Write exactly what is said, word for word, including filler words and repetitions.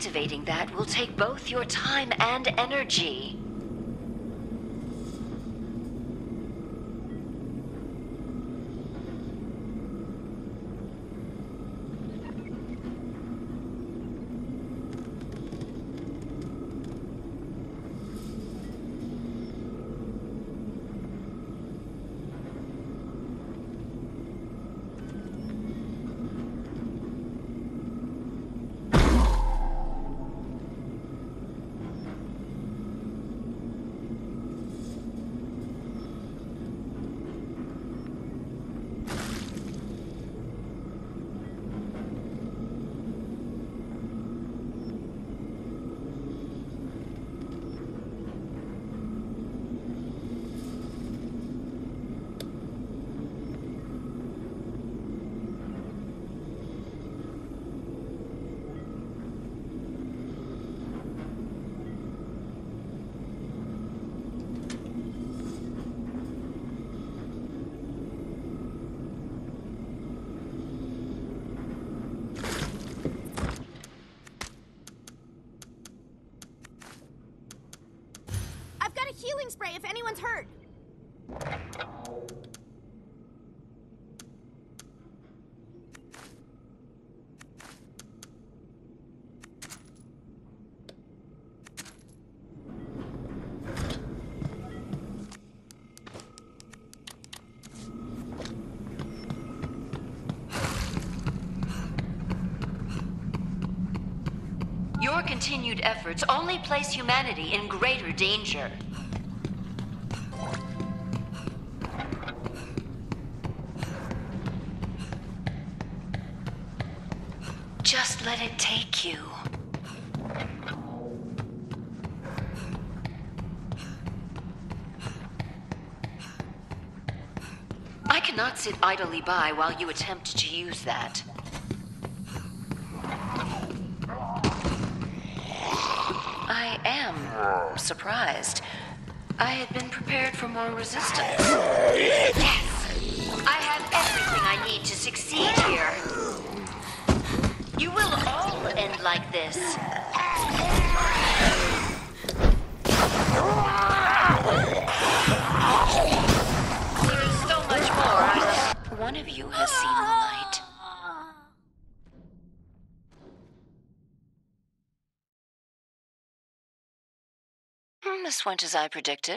Activating that will take both your time and energy. Healing spray if anyone's hurt. Your continued efforts only place humanity in greater danger. Just let it take you. I cannot sit idly by while you attempt to use that. I am surprised. I had been prepared for more resistance. Yes! I have everything I need to succeed here. You will all end like this. There is so much more. I... One of you has seen the light. Hmm, this went as I predicted.